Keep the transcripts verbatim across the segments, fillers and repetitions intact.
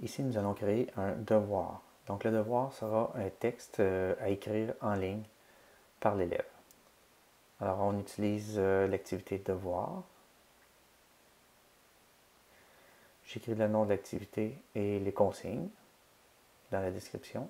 Ici, nous allons créer un devoir. Donc, le devoir sera un texte à écrire en ligne par l'élève. Alors, on utilise l'activité devoir. J'écris le nom de l'activité et les consignes dans la description.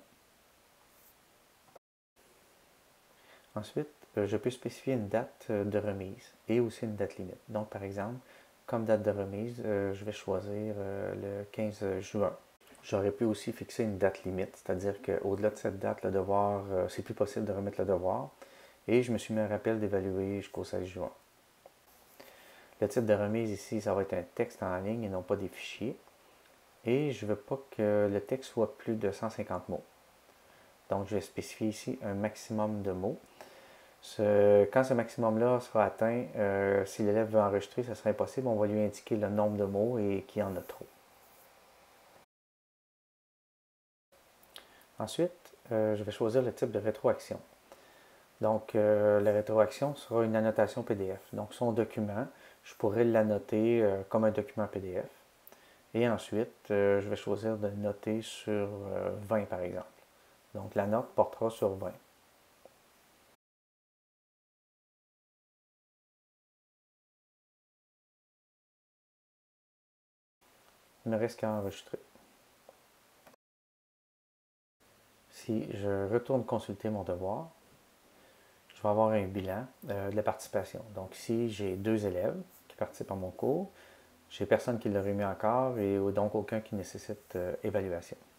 Ensuite, je peux spécifier une date de remise et aussi une date limite. Donc, par exemple, comme date de remise, je vais choisir le quinze juin. J'aurais pu aussi fixer une date limite, c'est-à-dire qu'au-delà de cette date, le devoir, c'est plus possible de remettre le devoir. Et je me suis mis un rappel d'évaluer jusqu'au seize juin. Le type de remise ici, ça va être un texte en ligne et non pas des fichiers. Et je ne veux pas que le texte soit plus de cent cinquante mots. Donc, je vais spécifier ici un maximum de mots. Ce, quand ce maximum-là sera atteint, euh, si l'élève veut enregistrer, ce sera impossible. On va lui indiquer le nombre de mots et qu'il y en a trop. Ensuite, euh, je vais choisir le type de rétroaction. Donc, euh, la rétroaction sera une annotation P D F. Donc, son document, je pourrais l'annoter euh, comme un document P D F. Et ensuite, euh, je vais choisir de le noter sur euh, vingt par exemple. Donc, la note portera sur vingt. Il ne me reste qu'à enregistrer. Si je retourne consulter mon devoir, je vais avoir un bilan euh, de la participation. Donc ici, j'ai deux élèves qui participent à mon cours. J'ai personne qui l'a remis encore et donc aucun qui nécessite euh, évaluation.